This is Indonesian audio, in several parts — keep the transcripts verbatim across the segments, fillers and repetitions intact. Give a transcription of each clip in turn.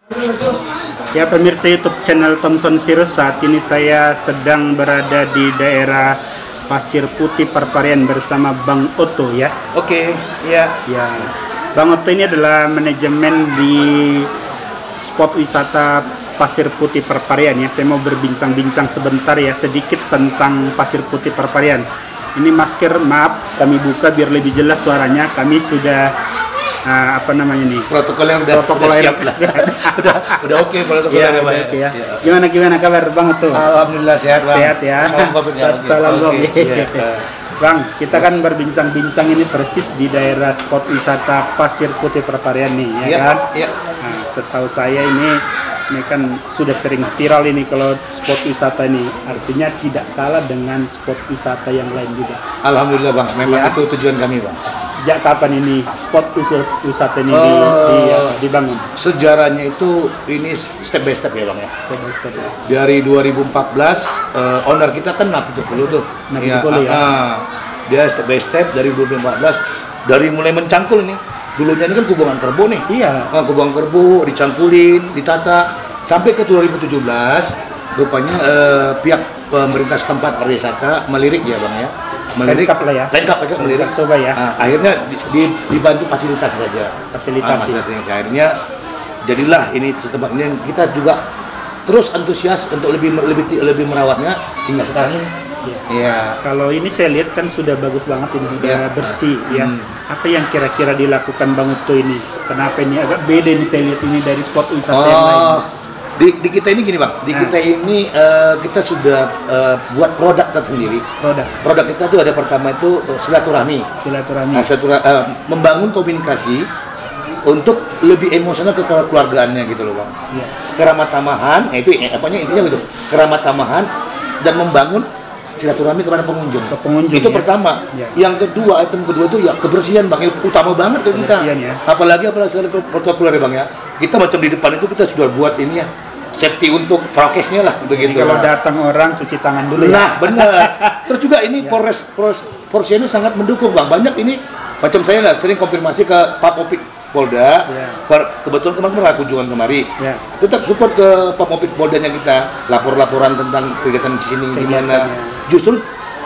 Ya pemirsa YouTube channel Thompson Sirus, saat ini saya sedang berada di daerah Pasir Putih Pareparian bersama Bang Otto ya. Oke, iya. Ya, Bang Otto ini adalah manajemen di spot wisata Pasir Putih Pareparian ya. Saya mau berbincang-bincang sebentar ya sedikit tentang Pasir Putih Pareparian. Ini masker, maaf kami buka biar lebih jelas suaranya. Kami sudah uh, apa namanya nih? Protokolnya udah, Protokol udah siap lah. udah udah oke protokolnya ya, Pak. Okay, ya. Ya. Gimana gimana kabar Bang Otto? Alhamdulillah sehat Bang. Sehat ya. Salam Bang. Bang, kita kan berbincang-bincang ini persis di daerah spot wisata Pasir Putih Pareparian nih, ya, ya kan? Iya. Nah, setahu saya ini ini kan sudah sering viral ini kalau spot wisata ini, artinya tidak kalah dengan spot wisata yang lain juga. Alhamdulillah Bang, memang ya. Itu tujuan kami Bang. Sejak kapan ini spot wisata ini uh, di, di, dibangun? Sejarahnya itu ini step by step ya Bang ya. Step by step ya. Dari dua ribu empat belas uh, owner kita kan Napi Tukulu tuh. Napi Tukulu ya. Uh, dia step by step dari dua ribu empat belas, dari mulai mencangkul ini. Dulunya ini kan Kubangan Kerbau nih. Iya. Nah, Kubangan Kerbau dicangkulin, ditata sampai ke dua ribu tujuh belas. Rupanya uh, pihak pemerintah setempat pariwisata melirik ya Bang ya. Melirik lengkap lah ya. Lengkap ya, melirik. Coba ya. Nah, akhirnya di, di, dibantu fasilitas saja. Fasilitas. Ah, fasilitasnya. Akhirnya jadilah ini setempat ini, kita juga terus antusias untuk lebih lebih lebih merawatnya sehingga sekarang ini. Ya. Ya. Kalau ini saya lihat kan sudah bagus banget ini, sudah Ya. bersih ya. Hmm. Apa yang kira-kira dilakukan Bang Otto ini? Kenapa ini agak beda nih saya lihat ini dari spot wisata Oh, yang lain? di, di kita ini gini Bang, di Nah. kita ini uh, kita sudah uh, buat produk tersendiri. Produk. Produk kita tuh ada pertama itu uh, silaturahmi. Silaturahmi. Nah, silaturahmi, uh, membangun komunikasi untuk lebih emosional ke keluargaannya gitu loh Bang. Ya. Keramat tamahan, eh, itu eh, apanya intinya gitu. Keramat tamahan dan membangun silaturahmi kepada pengunjung. Ke pengunjung, itu ya? pertama. Ya. Yang kedua, item kedua itu ya kebersihan Bang, itu utama banget ke kita. Ya. Apalagi apalagi sekali protokoler ya Bang ya. Kita macam di depan itu kita sudah buat ini ya, safety untuk prokesnya lah begitu. Jadi kalau datang orang cuci tangan dulu nah, ya. benar. Terus juga ini Ya. Polres Polres Polresnya sangat mendukung Bang. Banyak ini macam saya lah sering konfirmasi ke Pak Popik Polda. Ya. Kebetulan kemarin pernah kunjungan kemari. Ya. Tetap support ke Pak Popik Poldanya kita, lapor-laporan tentang kegiatan di sini gimana. ya. Justru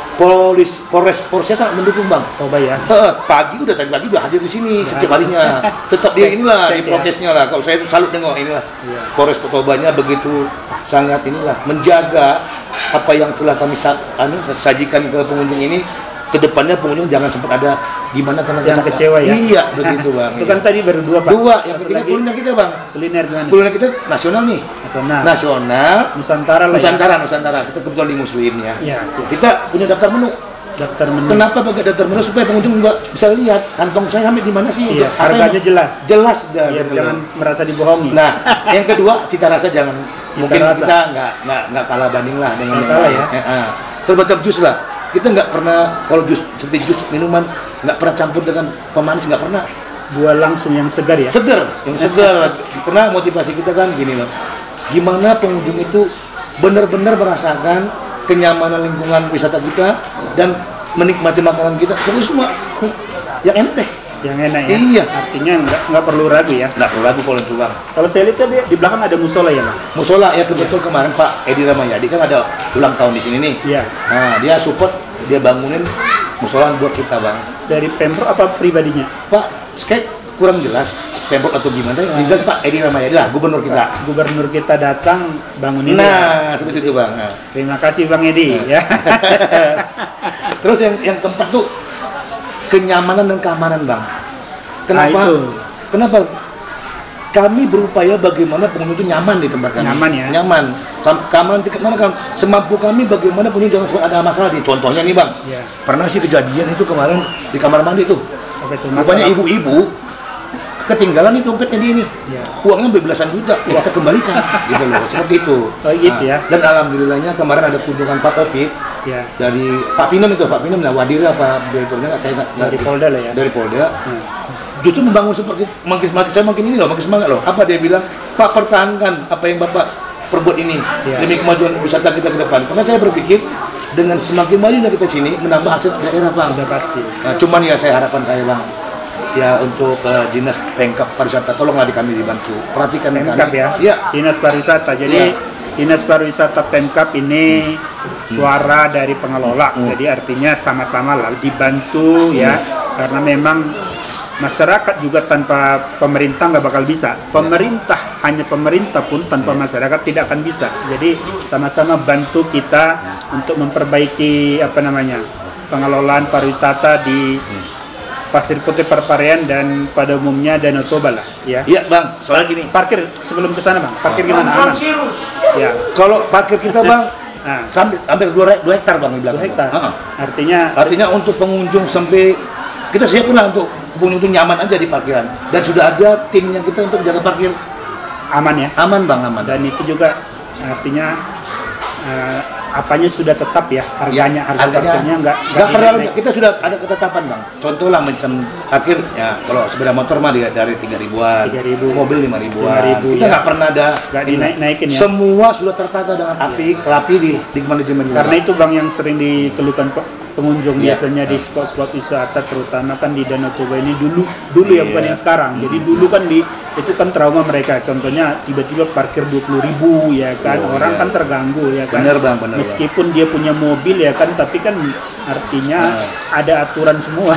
Polis Polres Polresnya sangat mendukung Bang. Coba ya. Eh, pagi udah tadi pagi udah hadir di sini setiap harinya. Tetap dia inilah di prokesnya lah. Kalau saya itu salut nengok inilah. Ya. Polres Tobanya begitu sangat inilah menjaga apa yang telah kami sa anu, sajikan ke pengunjung ini. Kedepannya pengunjung jangan sempat ada gimana karena yang kecewa ya. Iya begitu Bang. Itu kan tadi baru dua Pak. Dua. Yang Satu ketiga lagi, kuliner kita Bang. kuliner gimana? Kuliner kita nasional nih. Nasional. Nasional. Nusantara lah. Nusantara, Nusantara. Kita kebetulan di Muslim ya. Ya, siap. Kita punya daftar menu. Daftar menu. Kenapa pakai daftar menu supaya pengunjung juga bisa lihat kantong saya sampai di mana sih? Iya, Untuk apa harganya yang- jelas. Jelas dah. Biar gitu jangan loh. merasa dibohongi. Nah, yang kedua cita rasa jangan mungkin rasa. kita nggak nggak nggak kalah banding lah dengan Nggak yang kalah lain. ya. Eh, eh. Terus macam jus lah. Kita nggak pernah kalau jus seperti jus minuman nggak pernah campur dengan pemanis, nggak pernah. Buah langsung yang segar ya. Seger, yang seger. Karena motivasi kita kan gini loh. Gimana pengunjung itu benar-benar merasakan kenyamanan lingkungan wisata kita dan menikmati makanan kita. Itu semua yang enak deh. Yang enak ya. Iya. Artinya nggak nggak perlu ragu ya. Nggak perlu ragu kalau itu Bang. Kalau saya lihat tadi di belakang ada musola ya Bang. Musola ya kebetulan kemarin Pak Edi Ramayadi kan ada ulang tahun di sini nih. Iya. Nah dia support, dia bangunin musola buat kita Bang. Dari Pemprov apa pribadinya? Pak, kayak kurang jelas Pemprov atau gimana? Yang jelas Pak Edi Ramayadi lah, gubernur kita. Gubernur kita datang bangun ini. Nah, seperti itu Bang. Nah. Terima kasih Bang Edi ya. Terus yang yang keempat tuh kenyamanan dan keamanan Bang. Kenapa? Nah, itu. Kenapa? Kami berupaya bagaimana pengunjung itu nyaman di tempat kami. Nyaman ya? Nyaman. Sam- keamanan tingkat mana kan? Semampu kami bagaimana pengunjung jangan sampai ada masalah nih. Contohnya nih Bang. Iya. Pernah sih kejadian itu kemarin di kamar mandi tuh. Apa itu? Rupanya Masalah? ibu-ibu ketinggalan nih dompetnya dia ini. Iya. Uangnya belasan juta, ya kita kembalikan. Gitu loh, seperti itu. Oh, gitu ya. Dan alhamdulillahnya kemarin ada kunjungan Pak Opik Ya. dari Pak Pinem itu, Pak Pinem lah Wadira apa direkturnya nggak saya nggak Dari ngerti. Polda lah ya. Dari Polda. Hmm. Justru membangun seperti makin makin saya makin ini loh, makin semangat loh. Apa dia bilang? Pak pertahankan apa yang Bapak perbuat ini Ya. demi kemajuan wisata kita ke depan. Karena saya berpikir dengan semakin majunya kita sini menambah aset daerah Bang. Udah pasti. Nah, cuman ya saya harapan saya Bang, ya untuk uh, dinas Pemkap pariwisata, tolonglah di kami dibantu, perhatikan Pemkap kami. ya, ya, dinas pariwisata. Jadi ya. Dinas pariwisata Pemkap ini hmm. suara dari pengelola, hmm. jadi artinya sama-sama lah dibantu hmm. ya, karena memang masyarakat juga tanpa pemerintah nggak bakal bisa. Pemerintah, hanya pemerintah pun tanpa masyarakat tidak akan bisa. Jadi sama-sama bantu kita untuk memperbaiki apa namanya pengelolaan pariwisata di Pasir Putih Perparian dan pada umumnya Danau Toba lah. Ya. Iya bang, soalnya gini. Parkir sebelum ke sana bang, parkir gimana? Aman? Ya. Kalau parkir kita bang, nah. sampai hampir dua hektar bang di belakang. dua hektar. Uh-huh. Artinya, artinya untuk pengunjung sampai kita siapin lah untuk pengunjung itu nyaman aja di parkiran, dan sudah ada timnya kita untuk jaga parkir aman ya, aman bang, aman. Dan itu juga artinya uh, apanya sudah tetap ya, harganya, harga parkirnya nggak nggak pernah, kita sudah ada ketetapan bang. Contoh lah macam parkir ya, kalau sepeda motor mah dari tiga ribuan, mobil lima ribuan, kita nggak ya. pernah ada nggak dinaik-naikin ya. Semua sudah tertata dengan api, rapi di di manajemen. Karena itu bang yang sering dikeluhkan pengunjung ya, biasanya ya. Di spot-spot wisata terutama kan di Danau Toba ini dulu dulu ya, ya bukan yang sekarang. Hmm. Jadi dulu kan di itu kan trauma mereka, contohnya tiba-tiba parkir dua puluh ribu ya kan, oh, orang ya. Kan terganggu ya kan. Bener bang, bener meskipun bang. Dia punya mobil ya kan, tapi kan artinya nah. ada aturan semua.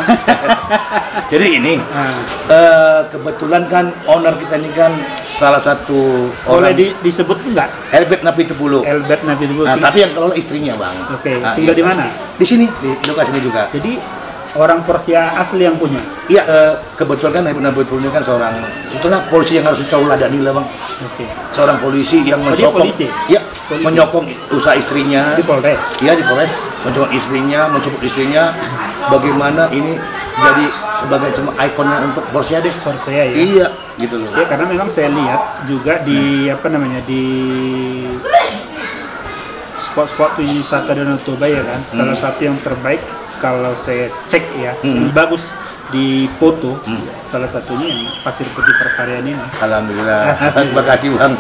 Jadi ini nah. uh, kebetulan kan owner kita ini kan salah satu boleh di, disebut enggak? Elbert Napitupulu. Elbert Napitupulu. Nah, tapi yang kelola istrinya bang. Oke. Okay. Nah, tinggal iya. di mana? Di sini, di lokasi ini juga. Jadi orang Persia asli yang punya. Iya, uh, kebetulan kan Elbert Napitupulu kan seorang sebetulnya polisi yang harus dicauladani lah bang. Oke. Okay. Seorang polisi yang oh, menyokong, polisi? Ya, polisi. menyokong usaha istrinya. Di Polres. Iya di Polres, menyokong istrinya, mensupport istrinya. Bagaimana ini jadi sebagai cuma ikonnya untuk Persia deh. Persia ya. Iya, gitu loh. Ya karena memang saya lihat juga di hmm. apa namanya di spot-spot wisata Danau Toba ya kan, hmm. salah satu yang terbaik kalau saya cek ya, hmm. bagus di foto, hmm. salah satunya yang Pasir Putih Perparian ini. Alhamdulillah. Terima kasih bang.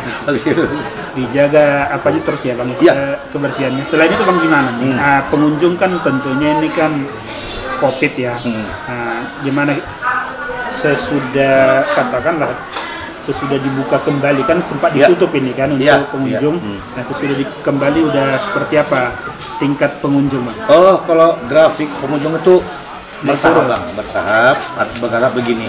Dijaga apanya terus ya bang, ya. Kebersihannya. Selain itu bang gimana nih? Hmm. Nah, pengunjung kan tentunya ini kan COVID ya. Hmm. Nah, gimana sesudah katakanlah sesudah dibuka kembali kan sempat ditutup ya. Ini kan untuk ya. pengunjung. Ya. Hmm. Nah, sesudah di, kembali udah seperti apa tingkat pengunjung bang? Oh, kalau grafik pengunjung itu bertahap bang, bertahap, bertahap begini.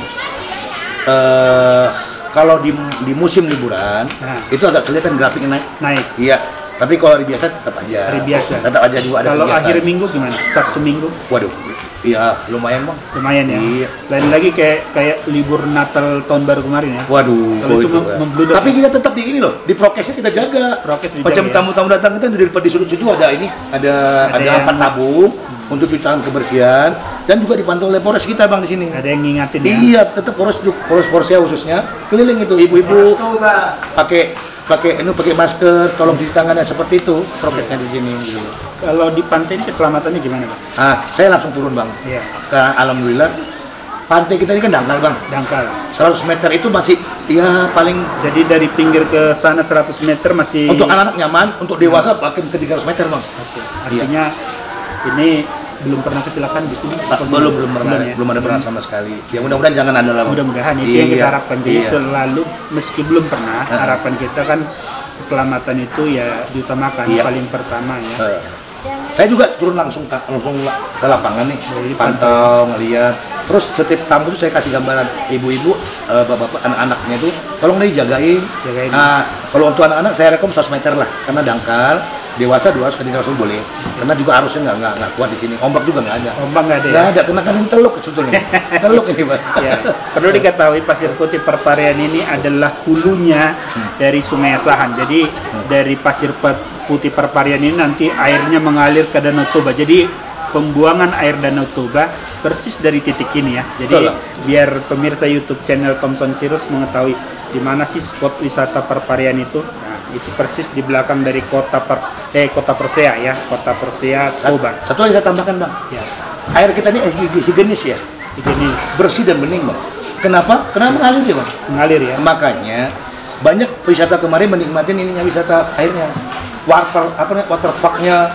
Uh, kalau di di musim liburan nah. itu agak kelihatan grafiknya naik. Naik. Iya. Tapi kalau hari biasa tetap aja. Hari biasa. Tetap aja juga ada. Kalau akhir minggu gimana? Sabtu minggu? Waduh. Iya, lumayan bang. Lumayan ya. Iya. Lain lagi kayak kayak libur Natal tahun baru kemarin ya. Waduh. Kalau itu, itu membludak. Tapi kita tetap di ini loh, di prokesnya kita jaga. Prokes dijaga. Macam tamu-tamu datang kita di di sudut situ ada ini, ada ada, ada empat tabung hmm. untuk cuci tangan kebersihan dan juga dipantau oleh Polres kita bang di sini. Ada yang ngingatin ya. Iya, tetap Polres Polres Polresnya khususnya keliling itu ibu-ibu pakai pakai ini pakai masker, tolong cuci tangannya seperti itu prokesnya di sini. Gitu. Kalau di pantai ini keselamatannya gimana bang? Ah, saya langsung turun bang. Iya. Karena alhamdulillah pantai kita ini kan dangkal bang. Dangkal. seratus meter itu masih ya paling. Jadi dari pinggir ke sana seratus meter masih. Untuk anak-anak nyaman, untuk dewasa bahkan ke tiga ratus meter bang. Oke. Artinya iya. Ini belum pernah kecelakaan di sini? Ah, belum belum pernah, belum, ya? belum ada pernah sama sekali. Ya mudah-mudahan jangan ada lah. Mudah-mudahan itu iya, yang kita harapkan. Jadi iya. selalu meski belum pernah, uh. harapan kita kan keselamatan itu ya diutamakan iya. paling pertama ya. Uh. Saya juga turun langsung langsung ke lapangan nih, jadi pantau, ngeliat. Terus setiap tamu itu saya kasih gambaran ibu-ibu, uh, bapak-bapak, anak-anaknya itu, tolong nih jagain. jagain. Nah, kalau untuk anak-anak saya rekom seratus meter lah, karena dangkal. Dewasa dua ratus ke tiga ratus boleh, karena juga arusnya nggak nggak nggak kuat di sini. Ombak juga nggak ada. Ombak nggak ada. Nggak ya? ada, karena kan ini teluk sebetulnya. Teluk ini pak. Ya. Perlu diketahui Pasir Putih Perparian ini adalah hulunya hmm. dari Sungai Asahan. Jadi hmm. dari Pasir Putih Perparian ini nanti airnya mengalir ke Danau Toba. Jadi pembuangan air Danau Toba persis dari titik ini ya. Jadi Betul. biar pemirsa YouTube channel Thompson Sirus mengetahui di mana sih spot wisata Perparian itu. Nah, itu persis di belakang dari kota per, eh kota Persea ya, kota Persea Toba. Satu lagi saya tambahkan bang, ya. Air kita ini higienis ya, higienis, bersih dan bening bang. Kenapa? Karena mengalir ya bang. Mengalir ya. Makanya banyak wisata kemarin menikmati ininya wisata airnya, water apa namanya water parknya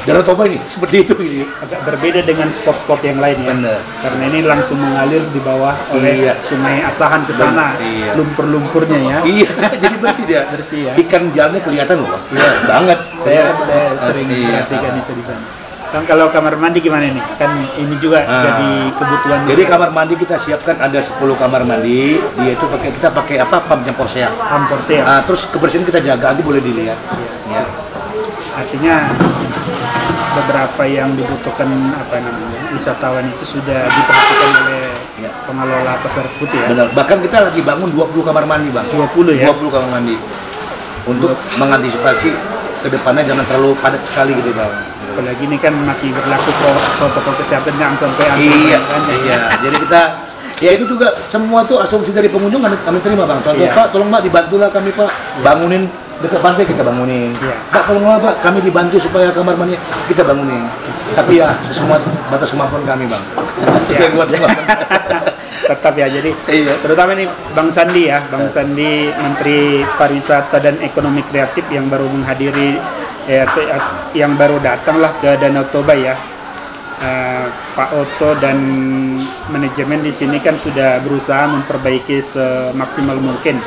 Danau Toba ini seperti itu ini. Agak berbeda dengan spot-spot yang lain ya. Bener. Karena ini langsung mengalir di bawah oleh iya. Sungai Asahan ke sana. Iya. Lumpur-lumpurnya ya. Iya, jadi bersih dia. Bersih ya. Ikan jalannya kelihatan loh, Bang. Iya. Banget. Saya saya sering iya. perhatikan itu di sana. Kan kalau kamar mandi gimana nih? Kan ini juga Ah. jadi kebutuhan. Jadi kamar mandi kita siapkan ada sepuluh kamar mandi. Dia itu pakai kita pakai apa? Pumpnya Porsche. Hampir ya. Ah, terus kebersihan kita jaga, nanti boleh dilihat. Iya. Ya. Artinya beberapa yang dibutuhkan apa namanya wisatawan itu sudah diperhatikan oleh Ya. pengelola Pasir Putih ya. Benar. Bahkan kita lagi bangun dua puluh kamar mandi, Bang. dua puluh ya. dua puluh kamar mandi. Untuk mengantisipasi ke depannya jangan terlalu padat sekali gitu, Bang. Apalagi ini kan masih berlaku pro- protokol kesehatan jangan sampai Iya, kan, ya. iya. Jadi kita ya itu juga semua tuh asumsi dari pengunjung kami, kami terima, Bang. Contoh, Iya. Pak, tolong Pak dibantulah kami, Pak. Bangunin dekat pantai kita bangunin. Iya. Pak, tolonglah Pak, kami dibantu supaya kamar mandi kita bangunin. Tapi ya sesuai batas kemampuan kami, Bang. Sesuai batas kemampuan. Tetap ya, jadi Iya. terutama nih Bang Sandi ya, Bang Sandi Menteri Pariwisata dan Ekonomi Kreatif yang baru menghadiri eh, te- yang baru datanglah ke Danau Toba ya. Eh, Pak Otto dan manajemen di sini kan sudah berusaha memperbaiki semaksimal mungkin.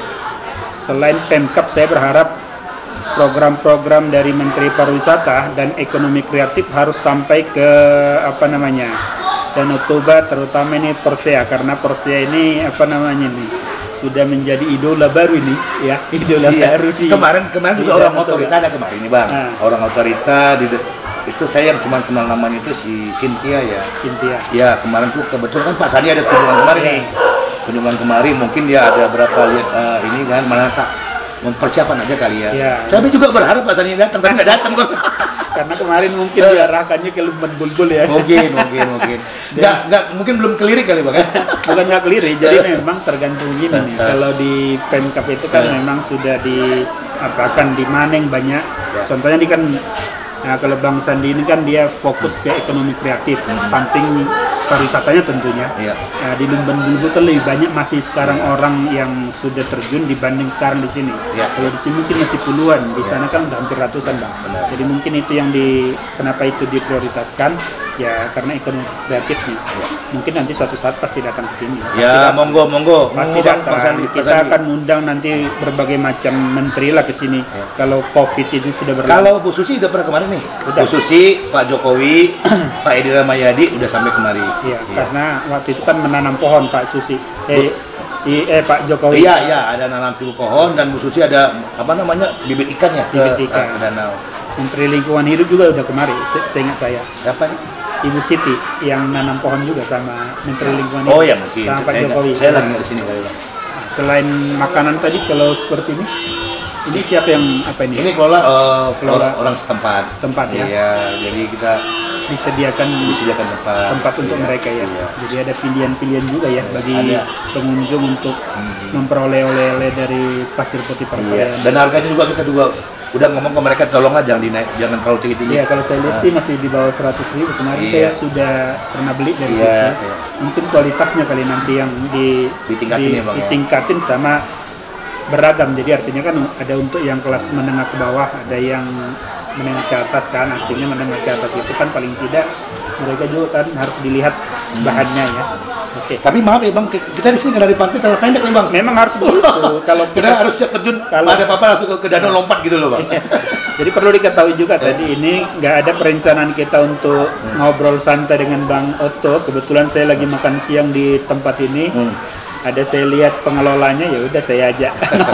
Selain Pemkab, saya berharap program-program dari Menteri Pariwisata dan Ekonomi Kreatif harus sampai ke apa namanya Danau Toba, terutama ini Persea, karena Persea ini apa namanya nih sudah menjadi idola baru ini ya, idola Iya. baru di Kemarin kemarin di juga orang Danau Toba. otorita ada kemarin nih, Bang. Nah. Orang otorita di de- itu saya yang cuma kenal namanya itu si Cynthia ya. Cynthia. Ya kemarin tuh kebetulan kan Pak Sandi ada kunjungan kemarin nih. Kunjungan kemarin mungkin dia ada berapa lihat eh, ini kan mana tak mempersiapkan aja kali ya. Iya. Saya juga berharap Pak Sandi datang tapi nggak datang kok. Karena kemarin mungkin diarahkannya ke Lumban Bulbul ya. mungkin mungkin mungkin. Nggak nggak mungkin belum kelirik kali Bang. Bukan nggak kelirik, jadi memang tergantung gini nih. Kalau di Pemkab itu kan Eh. memang sudah di apa kan di Maneng banyak. Ya. Contohnya di kan, nah kalau Bang Sandi ini kan dia fokus ke ekonomi kreatif, samping pariwisatanya tentunya. Iya. Nah, di Lumban Bulbul kan lebih banyak masih sekarang orang yang sudah terjun dibanding sekarang di sini. Ya. Kalau di sini mungkin masih puluhan, di Ya. sana kan udah hampir ratusan Bang. Benar. Jadi mungkin itu yang di kenapa itu diprioritaskan ya karena ekonomi kreatifnya. Mungkin nanti suatu saat pasti datang ke sini. Pasti Ya datang. monggo monggo. Pasti Monggo, Bang, datang. Pak Sandi, Pak Kita Sandi. akan undang nanti berbagai macam menteri lah ke sini. Ya. Kalau COVID itu sudah berlalu. Kalau Bu Susi udah pernah kemarin nih. Udah. Bu Susi, Pak Jokowi, Pak Edi Rahmayadi udah sampai kemari. Iya, karena waktu itu kan menanam pohon Pak Susi. Eh, i- eh Pak Jokowi. Iya, iya, ada nanam silu pohon dan Bu Susi ada apa namanya bibit ikannya ke, Bibit ikan. ke danau. Menteri Lingkungan Hidup juga udah kemari, se- seingat saya. Siapa nih? Ibu Siti yang nanam pohon juga sama Menteri Lingkungan Hidup. Oh ya mungkin. Sama Pak Saya, Jokowi. saya lagi nggak di sini kali Bang. Nah, selain makanan tadi kalau seperti ini, ini siapa yang apa ini? Ini kelola, eh, Kelola. orang, orang setempat. Setempat, ya? Iya, jadi kita disediakan disediakan tempat. tempat untuk Iya, mereka ya. Iya. Jadi ada pilihan-pilihan juga ya bagi Ada. pengunjung untuk Hmm. memperoleh oleh-oleh dari Pasir Putih Iya. Parepare. Dan harganya juga kita juga udah ngomong ke mereka tolonglah jangan dinaik, jangan terlalu tinggi-tinggi. Iya, kalau saya lihat sih masih di bawah seratus ribu. Kemarin Iya. saya sudah pernah beli dari Iya, situ. iya. Mungkin kualitasnya kali nanti yang di Ditingkatin ya, Bang, ya? ditingkatin sama beragam. Jadi artinya kan ada untuk yang kelas menengah ke bawah, ada yang menengah ke atas kan. Artinya menengah ke atas itu kan paling tidak mereka juga kan harus dilihat bahannya ya. Oke. Tapi maaf ya Bang, kita di sini karena di pantai terlalu pendek nih Bang. Memang harus begitu. Kalau Kita harus siap terjun, Kalau- ada apa-apa langsung ke, ke danau lompat gitu loh Bang. Jadi perlu diketahui juga tadi ini nggak ada perencanaan kita untuk ngobrol santai dengan Bang Otto. Kebetulan saya lagi makan siang di tempat ini. Hmm. Ada saya lihat pengelolanya, ya udah saya ajak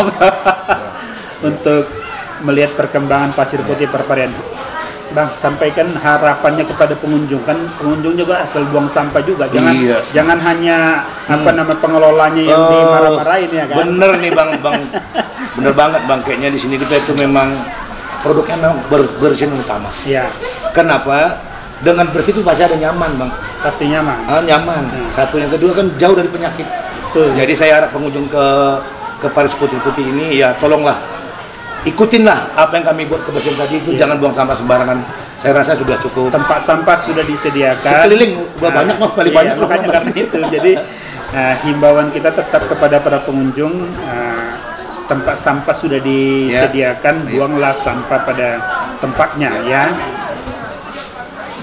untuk melihat perkembangan Pasir Putih Parepare. Bang, sampaikan harapannya kepada pengunjung, kan pengunjung juga asal buang sampah juga. Jangan Iya. jangan hanya apa nama pengelolanya yang Oh, dimarah-marahin ya kan. Bener nih Bang, Bang. Bener banget Bang, kayaknya di sini kita itu memang produknya memang ber- bersih yang utama. Iya, Kenapa? Dengan bersih itu pasti ada nyaman Bang. pasti nyaman. Ah, nyaman. Hmm. Satu yang kedua kan jauh dari penyakit. Betul. Jadi saya harap pengunjung ke ke Paris Putih-Putih ini ya tolonglah ikutinlah apa yang kami buat kebersihan tadi itu, Iya. jangan buang sampah sembarangan. Saya rasa sudah cukup. Tempat sampah sudah disediakan. Sekeliling udah Nah, banyak loh, paling iya, banyak loh, makanya Mas. karena itu. Jadi nah, himbauan kita tetap kepada para pengunjung, nah, tempat sampah sudah disediakan, Iya. buanglah sampah pada tempatnya ya.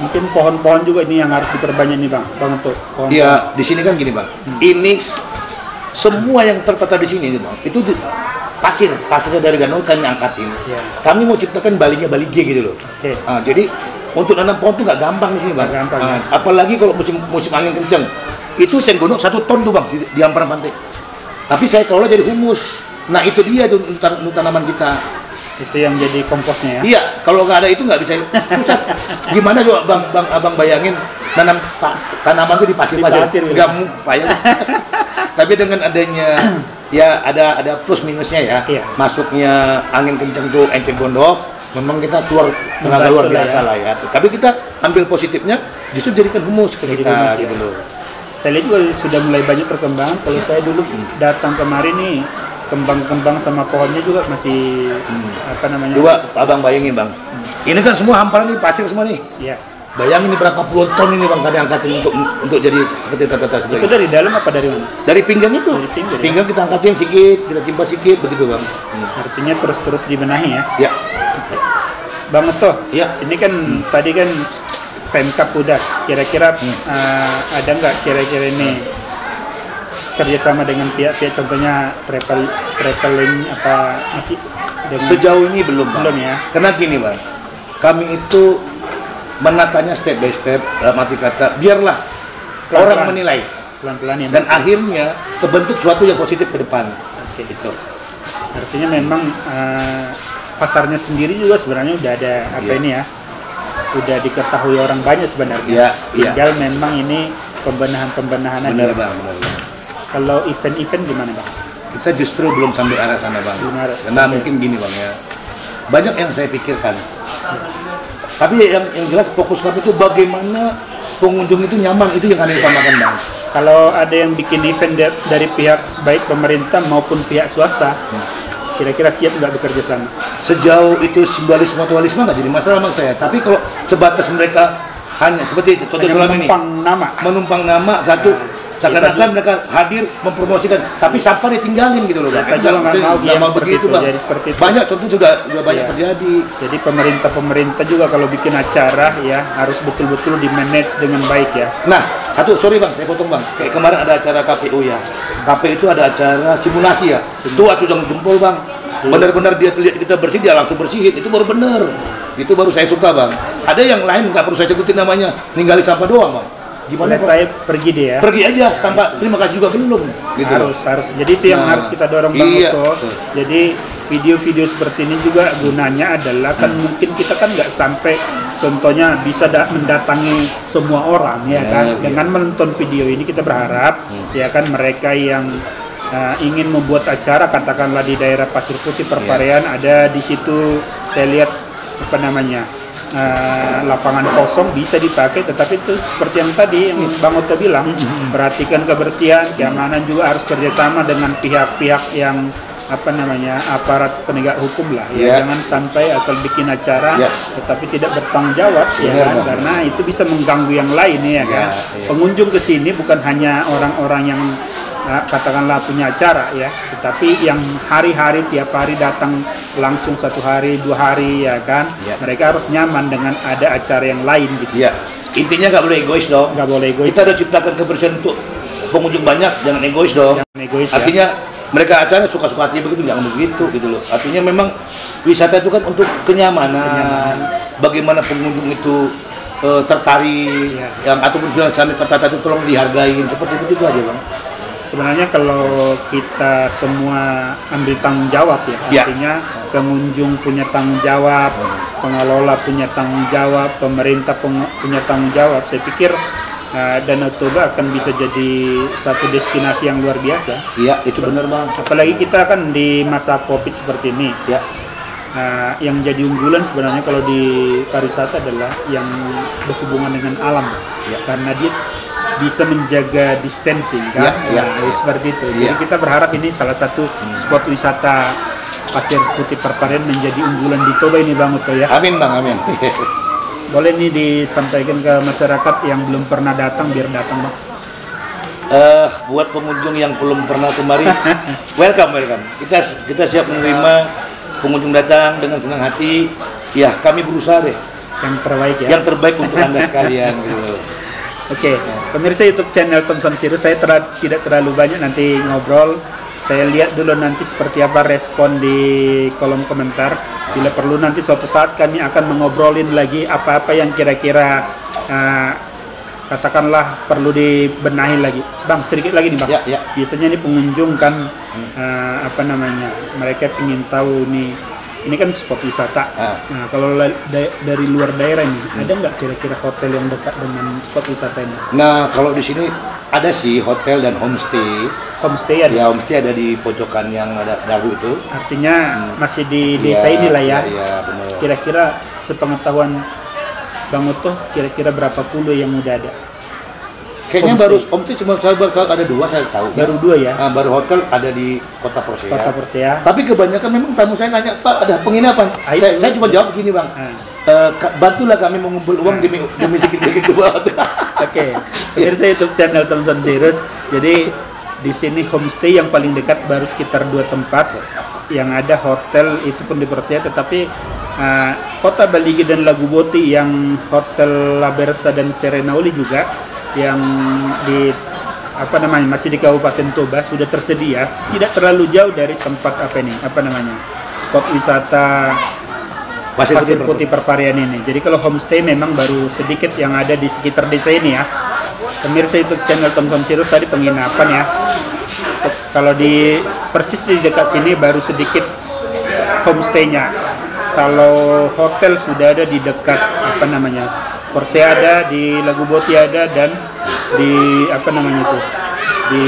Mungkin pohon-pohon juga ini yang harus diperbanyak nih bang, bang untuk pohon. Iya, di sini kan gini bang, hmm. ini semua yang tertata di sini bang, itu di, pasir, pasirnya dari danau kami angkatin. Yeah. Kami mau ciptakan balinya bali G gitu loh. Okay. Nah, jadi untuk nanam pohon tuh nggak gampang di sini bang. Gampang, nah, ya. Apalagi kalau musim musim angin kenceng, itu cenggonok satu ton tuh bang di, di hamparan pantai. Tapi saya kelola jadi humus. Nah itu dia tuh untuk, untuk tanaman kita. Itu yang jadi komposnya ya? Iya, kalau nggak ada itu nggak bisa susah. Gimana coba bang, bang abang bayangin nanam pa, tanaman itu di pasir-pasir, nggak payah. Tapi dengan adanya ya ada ada plus minusnya ya. Iya. Masuknya angin kencang tuh enceng gondok, memang kita keluar tenaga luar biasa lah ya. ya. Tapi kita ambil positifnya, justru jadikan humus ke kita humus, gitu loh. Saya lihat juga sudah mulai banyak perkembangan. Kalau ya. saya dulu datang kemarin nih, kembang-kembang sama pohonnya juga masih hmm. apa namanya? Juga abang bayangin bang, hmm. ini kan semua hamparan nih pasir semua nih. Iya. Bayangin ini berapa puluh ton ini bang kami angkatin untuk untuk jadi seperti tata-tata seperti itu. Dari dalam apa dari mana? Dari pinggang itu. Dari pinggang, pinggang ya? Kita angkatin sedikit, kita timpa sedikit begitu bang. Hmm. Artinya terus-terus dibenahi ya? Ya. Bang Oto, ya. Ini kan hmm. tadi kan Pemkap udah. Kira-kira hmm. uh, ada nggak kira-kira ini kerjasama dengan pihak-pihak contohnya travel traveling apa masih dengan... Sejauh ini belum bang. Belum ya. Karena gini bang, kami itu menatanya step by step dalam arti kata biarlah pelan-pelan. Orang menilai pelan-pelan ya, dan akhirnya terbentuk sesuatu yang positif ke depan. Oke itu. Artinya memang uh, pasarnya sendiri juga sebenarnya udah ada apa ya. ini ya, udah diketahui orang banyak sebenarnya. Ya, Tinggal ya. memang ini pembenahan-pembenahan aja. Benar bang, benar bang. Kalau event-event gimana bang? Kita justru belum sampai arah sana bang. Benar. Karena okay. mungkin gini bang ya, banyak yang saya pikirkan. Tapi yang yang jelas fokus kami itu bagaimana pengunjung itu nyaman, itu yang kami utamakan bang. Kalau ada yang bikin event dari pihak baik pemerintah maupun pihak swasta, hmm. kira-kira siap nggak bekerja sama? Sejauh itu simbolis mutualisme nggak jadi masalah bang saya. Tapi kalau sebatas mereka hanya seperti contoh selama ini menumpang nama, menumpang nama satu. Nah. Seakan-akan mereka hadir mempromosikan, tapi sampah ditinggalin gitu loh. Kita juga nggak mau begitu, bang. Banyak contoh juga juga banyak ya. terjadi. Jadi pemerintah-pemerintah juga kalau bikin acara ya harus betul-betul di manage dengan baik ya. Nah, satu sorry bang, saya potong bang. Kayak kemarin ada acara K P U ya. K P U itu ada acara simulasi ya. Itu atuh jangan jempol bang. Benar-benar dia terlihat kita bersih, dia langsung bersihin. Itu baru benar. Itu baru saya suka bang. Ada yang lain nggak perlu saya sebutin namanya, ninggalin sampah doang bang. Gimana saya pergi deh ya? Pergi aja tanpa terima kasih juga belum. Gitu. Harus harus. Jadi itu yang nah, harus kita dorong bang iya. Oto. Jadi video-video seperti ini juga gunanya adalah kan hmm. mungkin kita kan nggak sampai contohnya bisa da- mendatangi semua orang ya, ya kan. Ya. Dengan menonton video ini kita berharap hmm. ya kan mereka yang uh, ingin membuat acara katakanlah di daerah Pasir Putih Perparean ya. Ada di situ saya lihat apa namanya. Uh, lapangan kosong bisa dipakai, tetapi itu seperti yang tadi yang Bang Oto bilang, perhatikan kebersihan, keamanan juga harus kerjasama dengan pihak-pihak yang apa namanya aparat penegak hukum lah, ya, ya. Jangan sampai asal bikin acara, ya. Tetapi tidak bertanggung jawab, ya, ya kan? Karena itu bisa mengganggu yang lain, ya, ya kan. Ya. Pengunjung ke sini bukan hanya orang-orang yang Nah, katakanlah punya acara ya, tetapi yang hari-hari tiap hari datang langsung satu hari dua hari ya kan, ya. Mereka harus nyaman dengan ada acara yang lain gitu. Ya. Intinya nggak boleh egois dong. Nggak boleh egois. Kita udah ciptakan kebersihan untuk pengunjung banyak, jangan egois dong. Jangan egois. Artinya ya. Mereka acara suka-suka hati begitu, jangan begitu gitu loh. Artinya memang wisata itu kan untuk kenyamanan, kenyamanan. Bagaimana pengunjung itu uh, tertarik, ya. Yang ataupun sudah sampai tertata itu tolong dihargain, seperti itu aja bang. Sebenarnya kalau kita semua ambil tanggung jawab ya, ya. Artinya pengunjung punya tanggung jawab, pengelola punya tanggung jawab, pemerintah punya tanggung jawab. Saya pikir uh, Danau Toba akan bisa jadi satu destinasi yang luar biasa. Iya, itu benar bang. Apalagi kita kan di masa Covid seperti ini. Ya. Nah, yang jadi unggulan sebenarnya kalau di pariwisata adalah yang berhubungan dengan alam, ya. Karena dia bisa menjaga distancing kan, ya, ya, nah, ya. Seperti itu. Jadi ya. Kita berharap ini salah satu spot wisata Pasir Putih Perparean menjadi unggulan di Toba ini bang Oto ya. Amin bang, amin. Boleh nih disampaikan ke masyarakat yang belum pernah datang biar datang bang. Uh, buat pengunjung yang belum pernah kemari, welcome welcome. Kita kita siap menerima pengunjung datang dengan senang hati. Ya kami berusaha deh yang terbaik ya. Yang terbaik untuk Anda sekalian gitu. Oke, okay. Pemirsa YouTube channel Thompson Sirus, saya ter tidak terlalu banyak nanti ngobrol. Saya lihat dulu nanti seperti apa respon di kolom komentar. Bila perlu nanti suatu saat kami akan mengobrolin lagi apa-apa yang kira-kira uh, katakanlah perlu dibenahi lagi. Bang, sedikit lagi nih Bang. Ya, ya. Biasanya ini pengunjung kan uh, apa namanya, mereka ingin tahu nih, ini kan spot wisata. Ah. Nah, kalau da dari luar daerah ini, hmm. ada nggak kira-kira hotel yang dekat dengan spot wisata ini? Nah, kalau di sini ada sih hotel dan homestay. Homestay ada? Ya, homestay ada di pojokan yang ada Daru itu. Artinya hmm. masih di desa ya, inilah ya? Iya, benar. Kira-kira sepengetahuan Bang Oto, kira-kira berapa puluh yang udah ada? Kayaknya homestay. Baru homestay cuma saya baru tahu ada dua, saya tahu. Baru dua ya? Nah, baru hotel ada di Kota Persea. Kota Persea. Tapi kebanyakan memang tamu saya nanya, Pak, ada penginapan? Ah, saya, saya cuma jawab gini, Bang. Ah. Uh, bantulah kami mengumpul uang demi demi sedikit dua. Oke. Pemirsa YouTube channel Thompson Sirus. Jadi di sini homestay yang paling dekat baru sekitar dua tempat. Yang ada hotel itu pun di Persea, tetapi uh, Kota Baligi dan Laguboti yang Hotel La Bersa dan Serenauli juga yang di apa namanya masih di Kabupaten Toba sudah tersedia, tidak terlalu jauh dari tempat apa ini apa namanya spot wisata Pasir, Pasir Putih Perparian ini. Jadi kalau homestay memang baru sedikit yang ada di sekitar desa ini ya. Pemirsa YouTube channel Thompson Sirus tadi penginapan ya. Kalau di persis di dekat sini baru sedikit homestaynya. Kalau hotel sudah ada di dekat apa namanya Persea ada, di Laguboti ada, dan di apa namanya itu di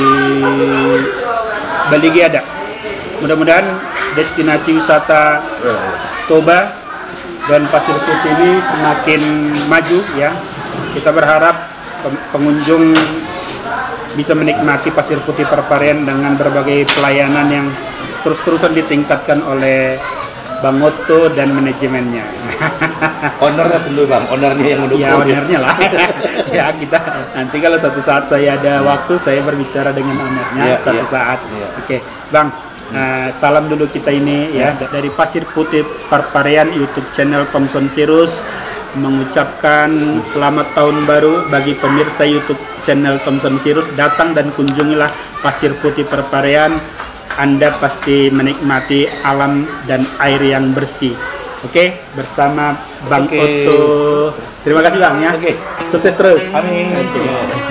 Baligi ada. Mudah-mudahan destinasi wisata Toba dan Pasir Putih ini semakin maju ya. Kita berharap pengunjung bisa menikmati Pasir Putih Perparian dengan berbagai pelayanan yang terus-terusan ditingkatkan oleh Bang Otto dan manajemennya. Ownernya tentu Bang, ownernya yang mendukung. Ya ownernya lah. Ya kita nanti kalau suatu saat saya ada hmm. waktu saya berbicara dengan ownernya yeah, suatu yeah. saat. Yeah. Oke, okay. Bang. Uh, salam dulu kita ini ya, ya dari Pasir Putih Perparian YouTube channel Thompson Sirus mengucapkan selamat tahun baru bagi pemirsa YouTube channel Thompson Sirus. Datang dan kunjungilah Pasir Putih Perparian. Anda pasti menikmati alam dan air yang bersih. Oke, okay? Bersama Bang okay. Otto. Terima kasih Bang ya. Oke. Okay. Sukses terus. Amin. Okay.